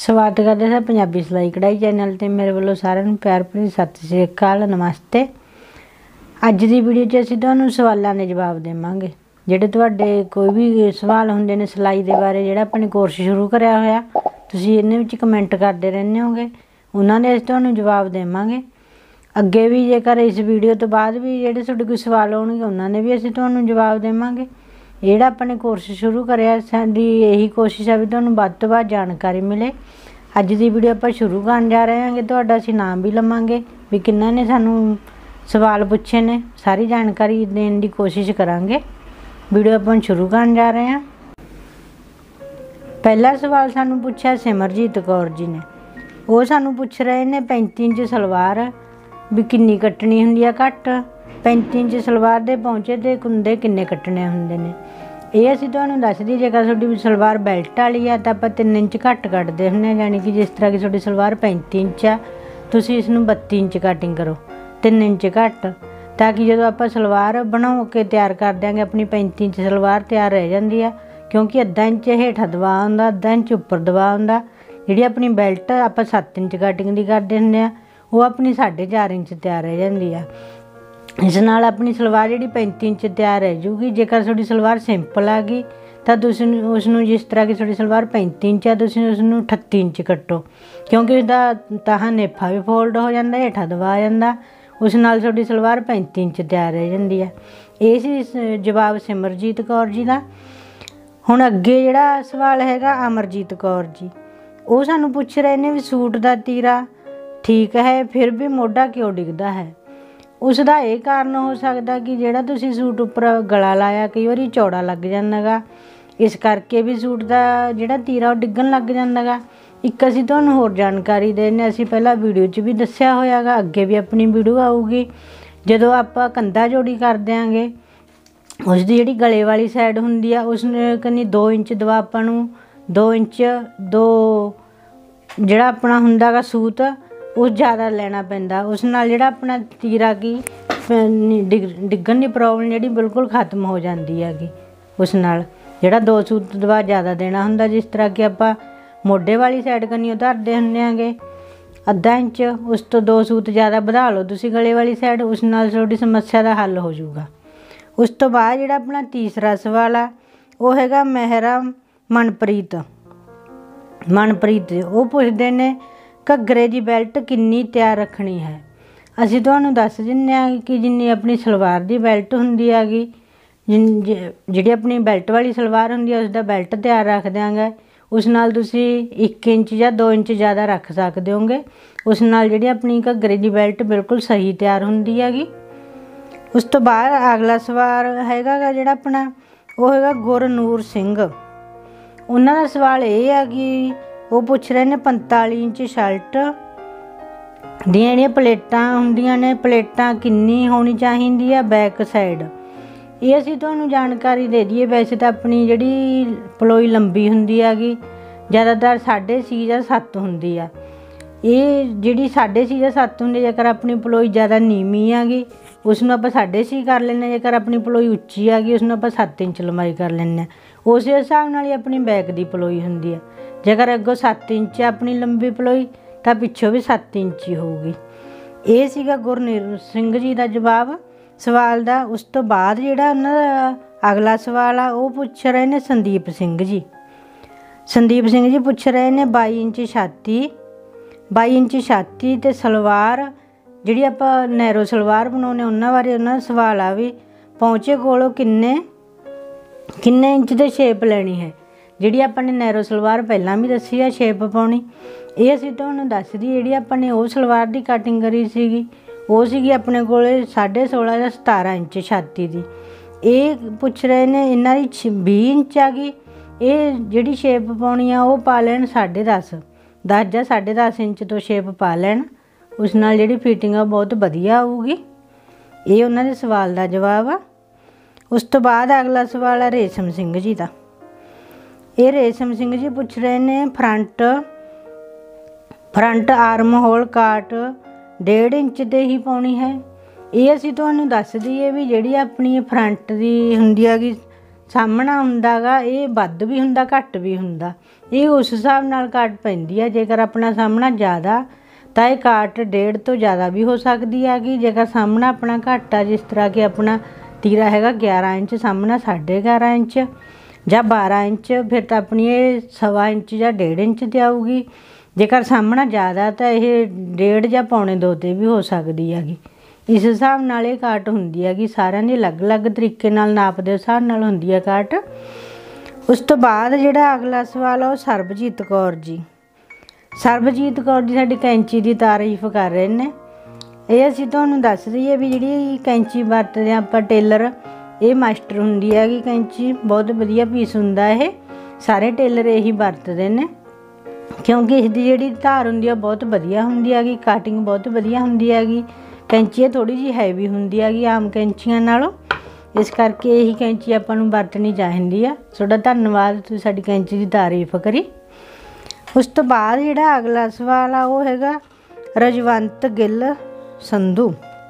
स्वागत करते हैं पंजाबी सिलाई कढ़ाई चैनल ते मेरे वालों सारिਆਂ ਨੂੰ प्यार भरी सत श्री अकाल नमस्ते। ਅੱਜ ਦੀ ਵੀਡੀਓ 'ਚ ਅਸੀਂ ਤੁਹਾਨੂੰ ਸਵਾਲਾਂ ਦੇ ਜਵਾਬ ਦੇਵਾਂਗੇ ਜਿਹੜੇ ਤੁਹਾਡੇ ਕੋਈ ਵੀ ਸਵਾਲ ਹੁੰਦੇ ਨੇ ਸਿਲਾਈ ਦੇ ਬਾਰੇ ਜਿਹੜਾ ਆਪਣੇ ਕੋਰਸ ਸ਼ੁਰੂ ਕਰਿਆ ਹੋਇਆ ਤੁਸੀਂ ਇਹਦੇ ਵਿੱਚ ਕਮੈਂਟ ਕਰਦੇ ਰਹਿੰਦੇ ਹੋਗੇ ਉਹਨਾਂ ਦੇ ਅਸੀਂ ਤੁਹਾਨੂੰ ਜਵਾਬ ਦੇਵਾਂਗੇ। ਅੱਗੇ ਵੀ ਜੇਕਰ ਇਸ ਵੀਡੀਓ ਤੋਂ ਬਾਅਦ ਵੀ ਜਿਹੜੇ ਤੁਹਾਡੇ ਕੋਈ ਸਵਾਲ ਹੋਣਗੇ ਉਹਨਾਂ ਦੇ ਵੀ ਅਸੀਂ ਤੁਹਾਨੂੰ ਜਵਾਬ ਦੇਵਾਂਗੇ। ਜਿਹੜਾ ਆਪਣੇ ਕੋਰਸ ਸ਼ੁਰੂ ਕਰਿਆ ਸਾਡੀ ਇਹੀ ਕੋਸ਼ਿਸ਼ ਹੈ ਵੀ ਤੁਹਾਨੂੰ ਵੱਧ ਤੋਂ ਵੱਧ ਜਾਣਕਾਰੀ ਮਿਲੇ। ਅੱਜ ਦੀ ਵੀਡੀਓ ਆਪਾਂ ਸ਼ੁਰੂ ਕਰਨ ਜਾ ਰਹੇ ਹਾਂਗੇ ਤੁਹਾਡਾ ਅਸੀਂ ਨਾਮ ਵੀ ਲਵਾਂਗੇ ਵੀ ਕਿੰਨਾਂ ਨੇ ਸਾਨੂੰ सवाल पूछे ने सारी जानकारी देने की कोशिश करांगे। वीडियो अपन शुरू करन जा रहे हैं। पहला सवाल सानू पूछा सिमरजीत कौर जी ने, वो सानू पूछ रहे ने 35 इंच सलवार भी किन्नी कट्टनी हुंदी है घट, 35 इंच सलवार दे पहुंचे ते कुंदे किन्ने कट्टने हुंदे ने। ये असीं तुहानूं दस दी जेकर तुहाडी सलवार बेल्ट वाली है तो आपां 3 इंच घट कट्टदे हुंदे हां, यानी कि जिस तरह की तुहाडी सलवार 35 इंच आ तुसीं इसनूं 32 इंच कटिंग करो 3 इंच घट, ताकि जो आप सलवार बना के तैयार कर देंगे अपनी 35 इंच सलवार तैयार रह जाती है, क्योंकि अद्धा इंच हेठा दबा आंदा अद्धा इंच उपर दबा आंदा। जी अपनी बेल्ट आप 7 इंच कटिंग की करते हैं वो अपनी 4.5 इंच तैयार रह जाती है। इस नाल अपनी सलवार जी 35 इंच तैयार रह जूगी। जेकर थोड़ी सलवार सिंपल आ गई तो उसनों जिस तरह की थोड़ी सलवार 35 इंच है तो उसनों 38 इंच कट्टो, क्योंकि उसका ताहा नेफा भी फोल्ड हो जाता हेठा दबा जाता, उस नाल थोड़ी सलवार 35 इंच तैयार रह जाती है। ये सी जवाब सिमरजीत कौर जी का। हुण अगे जिहड़ा सवाल हैगा अमरजीत कौर जी, वो सानू पुछ रहे ने भी सूट का तीरा ठीक है फिर भी मोढा क्यों डिगदा है। उसका ये कारण हो सकता कि जिहड़ा तुसीं सूट उपर गला लाया कई बार चौड़ा लग जांदा गा, इस करके भी सूट का जिहड़ा तीरा वो डिगन लग जांदा गा। एक असीं तुहानूं होर जानकारी देने, असीं पहला वीडियो च भी दस्सिया होया गा, अगे भी अपनी वीडियो आऊगी जदों आपां कंधा जोड़ी कर देंगे उसकी जिहड़ी गले वाली साइड हुंदी आ उस कन्नी 2 इंच दवा आपां नूं 2 इंच 2 जिहड़ा अपना हुंदा गा सूत उस ज़्यादा लेना पैंदा, उस नाल जिहड़ा अपना तीरा की डिगन की प्रॉब्लम जिहड़ी बिल्कुल खत्म हो जाती हैगी। उस नाल जिहड़ा 2 सूत दवा ज़्यादा देना हुंदा, जिस तरह कि आपां मोढे वाली साइड कन्नी उतारते होंगे अद्धा इंच, उस तो 2 सूत ज़्यादा बढ़ा लो तुसीं गले वाली साइड, उस नाल थोड़ी समस्या का हल हो जाऊगा। उस तो बाद जिहड़ा अपना तीसरा सवाल आ वो हैगा मेहरा मनप्रीत वो पुछदे ने घग्गरे की बेल्ट किन्नी तैयार रखनी है। असीं तुहानूं दस दिंदे आ कि जिन्नी अपनी सलवार की बेल्ट हुंदी हैगी, जिहड़ी अपनी बेल्ट वाली सलवार हुंदी है उसका बेल्ट तैयार रख देंगे, उस नाल तुसीं 1 इंच या 2 इंच ज़्यादा रख सकते होंगे, उस नाल जिहड़ी अपनी घग्गरे की बेल्ट बिल्कुल सही तैयार हुंदी हैगी। उस तो बाद अगला सवाल हैगा जिहड़ा अपना वो हैगा गुरनूर सिंह। उन्हां दा सवाल ये है कि वो पुछ रहे ने 45 इंच शर्ट दियां जिहड़ियां प्लेटां हुंदियां ने प्लेटां किन्नी होनी चाहिदी है बैक साइड। ये असीं तुहानूं जानकारी दे दईए, वैसे तो अपनी जिहड़ी पलोई लंबी हुंदी हैगी ज़्यादातर 6.5 या 7 हुंदी आ। ये जिहड़ी 6.5 या 7 हुंदी, जेकर अपनी पलोई ज़्यादा नीवीं हैगी उसनूं आपां 6.5 कर लैंदे, जेकर अपनी पलोई उच्ची हैगी उसनूं आपां 7 इंच लंबाई कर लैंदे। उस हिसाब नाल ही अपनी बैक की पलोई हुंदी है। जेकर अगों 7 इंच अपनी लंबी पलोई तो पिछों भी 7 इंच ही होगी। ये सीगा गुरनीर सिंह जी का जवाब सवाल दा। उस तो बाद जिहड़ा उन्हां दा अगला सवाल आ वो पुछ रहे ने संदीप सिंह जी। संदीप सिंह जी पुछ रहे ने 22 इंच छाती ते सलवार जिहड़ी आपां नैरो सलवार बनाउने उन्हां बारे उन्हां दा सवाल आ भी पहुंचे कोलों किन्ने इंच ते शेप लैनी है। जिहड़ी आपां ने नैरो सलवार पहलां भी दसी है शेप पाउणी, ये असीं तुहानूं दस दी जिहड़ी आपां ने वो सलवार की कटिंग करी सीगी वो सीगी अपने कोले 16.5 या 17 इंच छाती की। ये पुछ रहे ने इन्हां दी 20 इंच आ गई, ये जिहड़ी शेप पाउणी आ वो पा लैण 10.5 या 10.5 इंच तो शेप पा लैण, उस नाल जिहड़ी फिटिंग आ बहुत वधिया आऊगी। ये उन्हां दे सवाल का जवाब आ। उस तो बाद अगला सवाल है रेशम सिंह जी का। ये रेशम सिंह जी पुछ रहे ने फ्रंट आर्म होल काट 1.5 इंच ते ही पाउणी है। ये असीं तुहानूं दस दईए भी जिहड़ी अपनी फ्रंट दी हुंदी हैगी सामना हुंदा गा, ये वध भी हुंदा घट भी हुंदा। ਇਹ ਉਸ ਹਿਸਾਬ ਨਾਲ ਕਾਟ ਪੈਂਦੀ ਹੈ। ਜੇਕਰ ਆਪਣਾ ਸਾਹਮਣਾ ਜ਼ਿਆਦਾ ਤਾਂ ਇਹ ਕਾਟ 1.5 ਤੋਂ ਜ਼ਿਆਦਾ ਵੀ ਹੋ ਸਕਦੀ ਹੈਗੀ। ਜੇਕਰ ਸਾਹਮਣਾ ਆਪਣਾ ਘੱਟ ਆ, ਜਿਸ ਤਰ੍ਹਾਂ ਕਿ ਆਪਣਾ ਤੀਰਾ ਹੈਗਾ 11 ਇੰਚ, ਸਾਹਮਣਾ 11.5 ਇੰਚ ਜਾਂ 12 ਇੰਚ, ਫਿਰ ਤਾਂ ਆਪਣੀ ਇਹ 1.25 ਇੰਚ ਜਾਂ 1.5 ਇੰਚ 'ਤੇ ਆਊਗੀ। ਜੇਕਰ ਸਾਹਮਣਾ ਜ਼ਿਆਦਾ ਤਾਂ ਇਹ 1.5 ਜਾਂ 1.25 'ਤੇ ਵੀ ਹੋ ਸਕਦੀ ਹੈਗੀ। ਇਸ ਹਿਸਾਬ ਨਾਲ ਇਹ ਕਾਟ ਹੁੰਦੀ ਹੈਗੀ। ਸਾਰਿਆਂ ਦੀ ਅਲੱਗ-ਅਲੱਗ ਤਰੀਕੇ ਨਾਲ ਨਾਪ ਦੇ ਹਿਸਾਬ ਨਾਲ ਹੁੰਦੀ ਹੈ ਕਾਟ। ਉਸ ਤੋਂ ਬਾਅਦ ਜਿਹੜਾ ਅਗਲਾ ਸਵਾਲ ਆ ਉਹ ਸਰਬਜੀਤ ਕੌਰ ਜੀ। ਸਰਬਜੀਤ ਕੌਰ ਜੀ ਸਾਡੀ ਕੈਂਚੀ ਦੀ ਤਾਰੀਫ ਕਰ ਰਹੇ ਨੇ। ਇਹ ਅਸੀਂ ਤੁਹਾਨੂੰ ਦੱਸ ਦਈਏ ਵੀ ਜਿਹੜੀ ਕੈਂਚੀ ਵਰਤਦੇ ਹਾਂ ਆਪਾਂ ਟੇਲਰ, ਇਹ ਮਾਸਟਰ ਹੁੰਦੀ ਹੈਗੀ ਕੈਂਚੀ, ਬਹੁਤ ਵਧੀਆ ਪੀਸ ਹੁੰਦਾ ਇਹ। ਸਾਰੇ ਟੇਲਰ ਇਹੀ ਵਰਤਦੇ ਨੇ ਕਿਉਂਕਿ ਇਸ ਦੀ ਜਿਹੜੀ ਧਾਰ ਹੁੰਦੀ ਆ ਬਹੁਤ ਵਧੀਆ ਹੁੰਦੀ ਹੈਗੀ, ਕਟਿੰਗ ਬਹੁਤ ਵਧੀਆ ਹੁੰਦੀ ਹੈਗੀ। ਕੈਂਚੀ ਇਹ ਥੋੜ੍ਹੀ ਜਿਹੀ ਹੈਵੀ ਹੁੰਦੀ ਹੈਗੀ ਆਮ ਕੈਂਚੀਆਂ ਨਾਲੋਂ, ਇਸ ਕਰਕੇ ਇਹੀ ਕੈਂਚੀ ਆਪਾਂ ਨੂੰ ਵਰਤਣੀ ਚਾਹੀਦੀ ਆ। ਤੁਹਾਡਾ ਧੰਨਵਾਦ, ਤੁਸੀਂ ਸਾਡੀ ਕੈਂਚੀ ਦੀ ਤਾਰੀਫ ਕਰੀ। ਉਸ ਤੋਂ ਬਾਅਦ ਜਿਹੜਾ ਅਗਲਾ ਸਵਾਲ ਆ ਉਹ ਹੈਗਾ ਰਜਵੰਤ ਗਿੱਲ ਸੰਧੂ।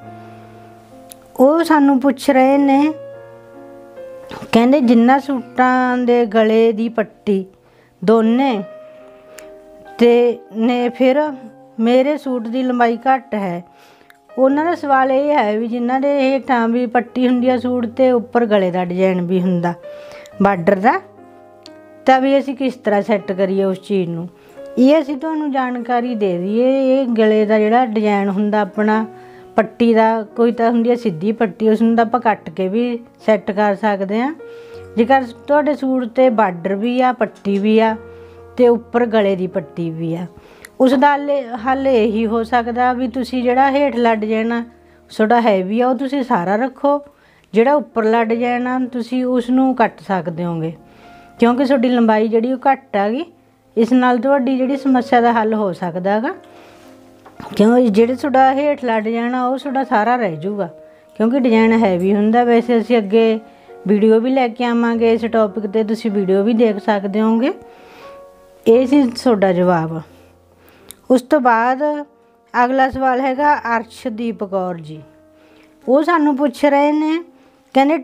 ਉਹ ਸਾਨੂੰ ਪੁੱਛ ਰਹੇ ਨੇ, ਕਹਿੰਦੇ ਜਿਨ੍ਹਾਂ ਸੂਟਾਂ ਦੇ ਗਲੇ ਦੀ ਪੱਟੀ ਦੋਨੇ ਤੇ ਨੇ ਫਿਰ ਮੇਰੇ ਸੂਟ ਦੀ ਲੰਬਾਈ ਘੱਟ ਹੈ। ਉਹਨਾਂ ਦਾ ਸਵਾਲ ਇਹ ਹੈ ਵੀ ਜਿਨ੍ਹਾਂ ਦੇ ਹੇਠਾਂ ਵੀ ਪੱਟੀ ਹੁੰਦੀ ਆ ਸੂਟ ਤੇ ਉੱਪਰ ਗਲੇ ਦਾ ਡਿਜ਼ਾਈਨ ਵੀ ਹੁੰਦਾ ਬਾਰਡਰ ਦਾ, ਤਾਂ ਵੀ ਅਸੀਂ ਕਿਸ ਤਰ੍ਹਾਂ ਸੈੱਟ ਕਰੀਏ ਉਸ ਚੀਜ਼ ਨੂੰ। ਇਹ ਅਸੀਂ ਤੁਹਾਨੂੰ ਜਾਣਕਾਰੀ ਦੇ ਦਈਏ। ਇਹ ਗਲੇ ਦਾ ਜਿਹੜਾ ਡਿਜ਼ਾਈਨ ਹੁੰਦਾ ਆਪਣਾ ਪੱਟੀ ਦਾ, ਕੋਈ ਤਾਂ ਹੁੰਦੀ ਆ ਸਿੱਧੀ ਪੱਟੀ, ਉਸ ਨੂੰ ਤਾਂ ਆਪਾਂ ਕੱਟ ਕੇ ਵੀ ਸੈੱਟ ਕਰ ਸਕਦੇ ਹਾਂ। ਜੇਕਰ ਤੁਹਾਡੇ ਸੂਟ 'ਤੇ ਬਾਰਡਰ ਵੀ ਆ, ਪੱਟੀ ਵੀ ਆ ਅਤੇ ਉੱਪਰ ਗਲੇ ਦੀ ਪੱਟੀ ਵੀ ਆ, ਉਸ ਦਾ ਹੱਲ ਇਹੀ ਹੋ ਸਕਦਾ ਵੀ ਤੁਸੀਂ ਜਿਹੜਾ ਹੇਠਲਾ ਡਿਜ਼ਾਈਨ ਆ ਤੁਹਾਡਾ ਹੈਵੀ ਆ ਉਹ ਤੁਸੀਂ ਸਾਰਾ ਰੱਖੋ, ਜਿਹੜਾ ਉੱਪਰਲਾ ਡਿਜ਼ਾਈਨ ਆ ਤੁਸੀਂ ਉਸ ਨੂੰ ਕੱਟ ਸਕਦੇ ਹੋਗੇ ਕਿਉਂਕਿ ਤੁਹਾਡੀ ਲੰਬਾਈ ਜਿਹੜੀ ਉਹ ਘੱਟ ਆ ਗਈ। ਇਸ ਨਾਲ ਤੁਹਾਡੀ ਜਿਹੜੀ ਸਮੱਸਿਆ ਦਾ ਹੱਲ ਹੋ ਸਕਦਾ ਹੈਗਾ, ਕਿਉਂ ਜਿਹੜੇ ਤੁਹਾਡਾ ਹੇਠਲਾ ਡਿਜ਼ਾਈਨ ਆ ਉਹ ਤੁਹਾਡਾ ਸਾਰਾ ਰਹਿ ਜਾਊਗਾ ਕਿਉਂਕਿ ਡਿਜ਼ਾਈਨ ਹੈਵੀ ਹੁੰਦਾ। ਵੈਸੇ ਅਸੀਂ ਅੱਗੇ ਵੀਡੀਓ ਵੀ ਲੈ ਕੇ ਆਵਾਂਗੇ ਇਸ ਟੌਪਿਕ 'ਤੇ, ਤੁਸੀਂ ਵੀਡੀਓ ਵੀ ਦੇਖ ਸਕਦੇ ਹੋਗੇ। ਇਹ ਸੀ ਤੁਹਾਡਾ ਜਵਾਬ। ਉਸ ਤੋਂ ਬਾਅਦ ਅਗਲਾ ਸਵਾਲ ਹੈਗਾ ਅਰਸ਼ਦੀਪ ਕੌਰ ਜੀ। ਉਹ ਸਾਨੂੰ ਪੁੱਛ ਰਹੇ ਨੇ, ਕਹਿੰਦੇ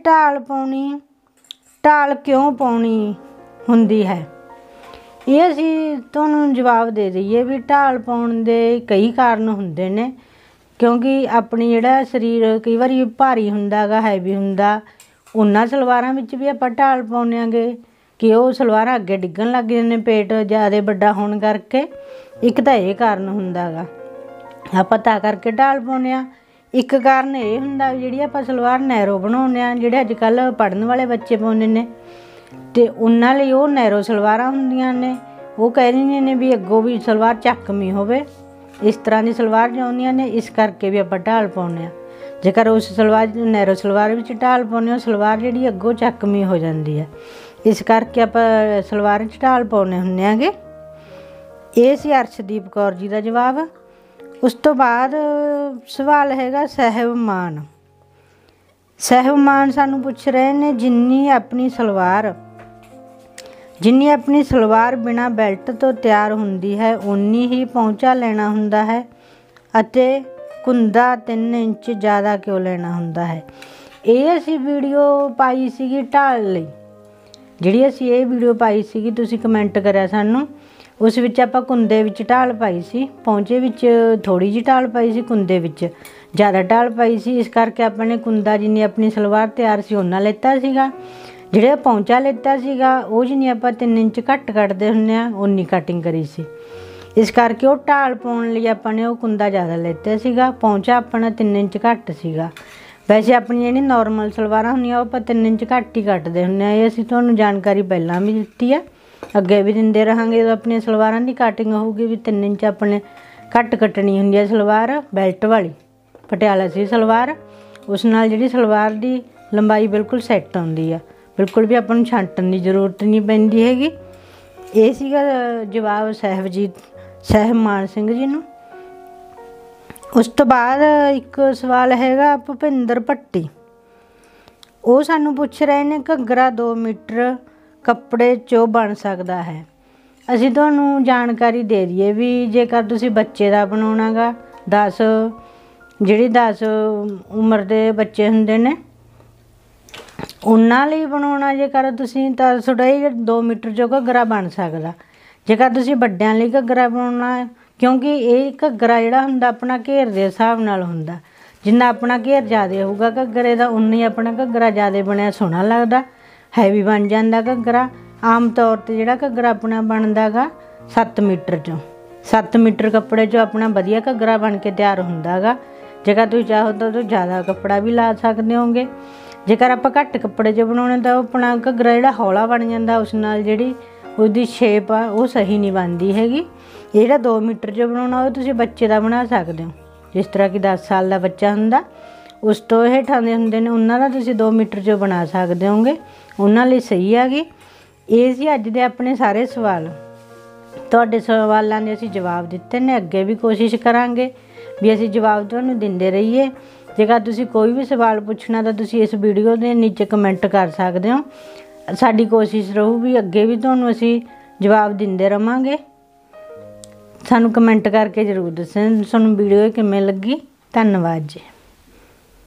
ਢਾਲ ਕਿਉਂ ਪਾਉਣੀ ਹੁੰਦੀ ਹੈ। ਇਹ ਅਸੀਂ ਤੁਹਾਨੂੰ ਜਵਾਬ ਦੇ ਦਈਏ ਵੀ ਢਾਲ ਪਾਉਣ ਦੇ ਕਈ ਕਾਰਨ ਹੁੰਦੇ ਨੇ ਕਿਉਂਕਿ ਆਪਣੀ ਜਿਹੜਾ ਸਰੀਰ ਕਈ ਵਾਰੀ ਭਾਰੀ ਹੁੰਦਾ ਗਾ, ਹੈਵੀ ਹੁੰਦਾ, ਉਹਨਾਂ ਸਲਵਾਰਾਂ ਵਿੱਚ ਵੀ ਆਪਾਂ ਢਾਲ ਪਾਉਂਦੇ ਆਂਗੇ ਕਿ ਉਹ ਸਲਵਾਰਾਂ ਅੱਗੇ ਡਿੱਗਣ ਲੱਗ ਜਾਂਦੇ ਨੇ ਪੇਟ ਜ਼ਿਆਦਾ ਵੱਡਾ ਹੋਣ ਕਰਕੇ। ਇੱਕ ਤਾਂ ਇਹ ਕਾਰਨ ਹੁੰਦਾ ਗਾ, ਆਪਾਂ ਤਾਂ ਕਰਕੇ ਢਾਲ ਪਾਉਂਦੇ ਹਾਂ। ਇੱਕ ਕਾਰਨ ਇਹ ਹੁੰਦਾ ਵੀ ਜਿਹੜੀ ਆਪਾਂ ਸਲਵਾਰ ਨੈਰੋ ਬਣਾਉਂਦੇ ਹਾਂ, ਜਿਹੜੇ ਅੱਜ ਕੱਲ੍ਹ ਪੜ੍ਹਨ ਵਾਲੇ ਬੱਚੇ ਪਾਉਂਦੇ ਨੇ ਅਤੇ ਉਹਨਾਂ ਲਈ ਉਹ ਨੈਰੋ ਸਲਵਾਰਾਂ ਹੁੰਦੀਆਂ ਨੇ। ਉਹ ਕਹਿ ਦਿੰਦੀਆਂ ਨੇ ਵੀ ਅੱਗੋਂ ਵੀ ਸਲਵਾਰ ਚੱਕਵੀਂ ਹੋਵੇ, ਇਸ ਤਰ੍ਹਾਂ ਦੀ ਸਲਵਾਰ ਚਾਹੁੰਦੀਆਂ ਨੇ, ਇਸ ਕਰਕੇ ਵੀ ਆਪਾਂ ਢਾਲ ਪਾਉਂਦੇ ਹਾਂ। ਜੇਕਰ ਉਸ ਨੈਰੋ ਸਲਵਾਰ ਵਿੱਚ ਢਾਲ ਪਾਉਂਦੇ ਹੋ, ਸਲਵਾਰ ਜਿਹੜੀ ਅੱਗੋਂ ਚੱਕਵੀਂ ਹੋ ਜਾਂਦੀ ਹੈ, ਇਸ ਕਰਕੇ ਆਪਾਂ ਸਲਵਾਰ 'ਚ ਢਾਲ ਪਾਉਂਦੇ ਹੁੰਦੇ ਆਂਗੇ। ਇਹ ਸੀ ਅਰਸ਼ਦੀਪ ਕੌਰ ਜੀ ਦਾ ਜਵਾਬ। ਉਸ ਤੋਂ ਬਾਅਦ ਸਵਾਲ ਹੈਗਾ ਸਹਿਬਮਾਨ ਸਾਨੂੰ ਪੁੱਛ ਰਹੇ ਨੇ, ਜਿੰਨੀ ਆਪਣੀ ਸਲਵਾਰ ਬਿਨਾਂ ਬੈਲਟ ਤੋਂ ਤਿਆਰ ਹੁੰਦੀ ਹੈ ਓਨੀ ਹੀ ਪਹੁੰਚਾ ਲੈਣਾ ਹੁੰਦਾ ਹੈ ਅਤੇ ਕੁੰਦਾ 3 ਇੰਚ ਜ਼ਿਆਦਾ ਕਿਉਂ ਲੈਣਾ ਹੁੰਦਾ ਹੈ। ਇਹ ਅਸੀਂ ਵੀਡੀਓ ਪਾਈ ਸੀਗੀ ਢਾਲ ਲਈ, ਜਿਹੜੀ ਅਸੀਂ ਇਹ ਵੀਡੀਓ ਪਾਈ ਸੀਗੀ, ਤੁਸੀਂ ਕਮੈਂਟ ਕਰਿਆ ਸਾਨੂੰ, ਉਸ ਵਿੱਚ ਆਪਾਂ ਕੁੰਦੇ ਵਿੱਚ ਢਾਲ ਪਾਈ ਸੀ, ਪਹੁੰਚੇ ਵਿੱਚ ਥੋੜ੍ਹੀ ਜਿਹੀ ਢਾਲ ਪਾਈ ਸੀ, ਕੁੰਦੇ ਵਿੱਚ ਜ਼ਿਆਦਾ ਢਾਲ ਪਾਈ ਸੀ। ਇਸ ਕਰਕੇ ਆਪਾਂ ਨੇ ਕੁੰਦਾ ਜਿੰਨੀ ਆਪਣੀ ਸਲਵਾਰ ਤਿਆਰ ਸੀ ਓਨਾ ਲਿੱਤਾ ਸੀਗਾ, ਜਿਹੜਾ ਪਹੁੰਚਾ ਲਿੱਤਾ ਸੀਗਾ ਉਹ ਜਿੰਨੀ ਆਪਾਂ 3 ਇੰਚ ਘੱਟ ਕੱਟਦੇ ਹੁੰਦੇ ਹਾਂ ਓਨੀ ਕਟਿੰਗ ਕਰੀ ਸੀ। ਇਸ ਕਰਕੇ ਉਹ ਢਾਲ ਪਾਉਣ ਲਈ ਆਪਾਂ ਨੇ ਉਹ ਕੁੰਦਾ ਜ਼ਿਆਦਾ ਲਿੱਤਾ ਸੀਗਾ, ਪਹੁੰਚਾ ਆਪਣਾ 3 ਇੰਚ ਘੱਟ ਸੀਗਾ। ਵੈਸੇ ਆਪਣੀ ਜਿਹੜੀ ਨੋਰਮਲ ਸਲਵਾਰਾਂ ਹੁੰਦੀਆਂ ਉਹ ਆਪਾਂ 3 ਇੰਚ ਘੱਟ ਹੀ ਕੱਟਦੇ ਹੁੰਦੇ ਹਾਂ। ਇਹ ਅਸੀਂ ਤੁਹਾਨੂੰ ਜਾਣਕਾਰੀ ਪਹਿਲਾਂ ਵੀ ਦਿੱਤੀ ਆ, ਅੱਗੇ ਵੀ ਦਿੰਦੇ ਰਹਾਂਗੇ। ਜਦੋਂ ਆਪਣੀਆਂ ਸਲਵਾਰਾਂ ਦੀ ਕਟਿੰਗ ਹੋਊਗੀ ਵੀ 3 ਇੰਚ ਆਪਣੇ ਘੱਟ ਕੱਟਣੀ ਹੁੰਦੀ ਹੈ ਸਲਵਾਰ, ਬੈਲਟ ਵਾਲੀ ਪਟਿਆਲਾ ਸੀ ਸਲਵਾਰ, ਉਸ ਨਾਲ ਜਿਹੜੀ ਸਲਵਾਰ ਦੀ ਲੰਬਾਈ ਬਿਲਕੁਲ ਸੈੱਟ ਆਉਂਦੀ ਆ, ਬਿਲਕੁਲ ਵੀ ਆਪਾਂ ਨੂੰ ਛਾਂਟਣ ਦੀ ਜ਼ਰੂਰਤ ਨਹੀਂ ਪੈਂਦੀ ਹੈਗੀ। ਇਹ ਸੀਗਾ ਜਵਾਬ ਸਹਿਬਮਾਨ ਸਿੰਘ ਜੀ ਨੂੰ। ਉਸ ਤੋਂ ਬਾਅਦ ਇੱਕ ਸਵਾਲ ਹੈਗਾ ਭੁਪਿੰਦਰ ਭੱਟੀ। ਉਹ ਸਾਨੂੰ ਪੁੱਛ ਰਹੇ ਨੇ, ਘੱਗਰਾ 2 ਮੀਟਰ ਕੱਪੜੇ 'ਚੋਂ ਬਣ ਸਕਦਾ ਹੈ। ਅਸੀਂ ਤੁਹਾਨੂੰ ਜਾਣਕਾਰੀ ਦੇ ਦਈਏ ਵੀ ਜੇਕਰ ਤੁਸੀਂ ਬੱਚੇ ਦਾ ਬਣਾਉਣਾ ਗਾ, 10 ਉਮਰ ਦੇ ਬੱਚੇ ਹੁੰਦੇ ਨੇ ਉਹਨਾਂ ਲਈ ਬਣਾਉਣਾ ਜੇਕਰ ਤੁਸੀਂ, ਤਾਂ ਤੁਹਾਡਾ ਇਹ 2 ਮੀਟਰ 'ਚੋਂ ਘੱਗਰਾ ਬਣ ਸਕਦਾ। ਜੇਕਰ ਤੁਸੀਂ ਵੱਡਿਆਂ ਲਈ ਘੱਗਰਾ ਬਣਾਉਣਾ ਹੈ, ਕਿਉਂਕਿ ਇਹ ਘੱਗਰਾ ਜਿਹੜਾ ਹੁੰਦਾ ਆਪਣਾ ਘੇਰ ਦੇ ਹਿਸਾਬ ਨਾਲ ਹੁੰਦਾ, ਜਿੰਨਾ ਆਪਣਾ ਘੇਰ ਜ਼ਿਆਦਾ ਹੋਊਗਾ ਘੱਗਰੇ ਦਾ ਉਨਾ ਹੀ ਆਪਣਾ ਘੱਗਰਾ ਜ਼ਿਆਦਾ ਬਣਿਆ ਸੋਹਣਾ ਲੱਗਦਾ, ਹੈਵੀ ਬਣ ਜਾਂਦਾ ਘੱਗਰਾ। ਆਮ ਤੌਰ 'ਤੇ ਜਿਹੜਾ ਘੱਗਰਾ ਆਪਣਾ ਬਣਦਾ ਗਾ 7 ਮੀਟਰ 'ਚੋਂ, 7 ਮੀਟਰ ਕੱਪੜੇ 'ਚੋਂ ਆਪਣਾ ਵਧੀਆ ਘੱਗਰਾ ਬਣ ਕੇ ਤਿਆਰ ਹੁੰਦਾ ਗਾ। ਜੇਕਰ ਤੁਸੀਂ ਚਾਹੋ ਤਾਂ ਉਹ ਜ਼ਿਆਦਾ ਕੱਪੜਾ ਵੀ ਲਾ ਸਕਦੇ ਹੋਗੇ। ਜੇਕਰ ਆਪਾਂ ਘੱਟ ਕੱਪੜੇ 'ਚ ਬਣਾਉਣੇ ਤਾਂ ਉਹ ਆਪਣਾ ਘੱਗਰਾ ਜਿਹੜਾ ਹੌਲਾ ਬਣ ਜਾਂਦਾ, ਉਸ ਨਾਲ ਜਿਹੜੀ ਉਹਦੀ ਸ਼ੇਪ ਆ ਉਹ ਸਹੀ ਨਹੀਂ ਬਣਦੀ ਹੈਗੀ। ਜਿਹੜਾ 2 ਮੀਟਰ 'ਚ ਬਣਾਉਣਾ ਉਹ ਤੁਸੀਂ ਬੱਚੇ ਦਾ ਬਣਾ ਸਕਦੇ ਹੋ, ਜਿਸ ਤਰ੍ਹਾਂ ਕਿ 10 ਸਾਲ ਦਾ ਬੱਚਾ ਹੁੰਦਾ, ਉਸ ਤੋਂ ਹੇਠਾਂ ਦੇ ਹੁੰਦੇ ਨੇ, ਉਹਨਾਂ ਦਾ ਤੁਸੀਂ 2 ਮੀਟਰ 'ਚ ਬਣਾ ਸਕਦੇ ਹੋਗੇ, ਉਹਨਾਂ ਲਈ ਸਹੀ ਹੈਗੀ। ਇਹ ਸੀ ਅੱਜ ਦੇ ਆਪਣੇ ਸਾਰੇ ਸਵਾਲ। ਤੁਹਾਡੇ ਸਵਾਲਾਂ ਦੇ ਅਸੀਂ ਜਵਾਬ ਦਿੱਤੇ ਨੇ, ਅੱਗੇ ਵੀ ਕੋਸ਼ਿਸ਼ ਕਰਾਂਗੇ ਵੀ ਅਸੀਂ ਜਵਾਬ ਤੁਹਾਨੂੰ ਦਿੰਦੇ ਰਹੀਏ। ਜੇਕਰ ਤੁਸੀਂ ਕੋਈ ਵੀ ਸਵਾਲ ਪੁੱਛਣਾ ਤਾਂ ਤੁਸੀਂ ਇਸ ਵੀਡੀਓ ਦੇ ਨੀਚੇ ਕਮੈਂਟ ਕਰ ਸਕਦੇ ਹੋ। ਸਾਡੀ ਕੋਸ਼ਿਸ਼ ਰਹੂ ਵੀ ਅੱਗੇ ਵੀ ਤੁਹਾਨੂੰ ਅਸੀਂ ਜਵਾਬ ਦਿੰਦੇ ਰਹਾਂਗੇ। ਸਾਨੂੰ ਕਮੈਂਟ ਕਰਕੇ ਜ਼ਰੂਰ ਦੱਸਣਾ ਤੁਹਾਨੂੰ ਵੀਡੀਓ ਕਿਵੇਂ ਲੱਗੀ। ਧੰਨਵਾਦ ਜੀ।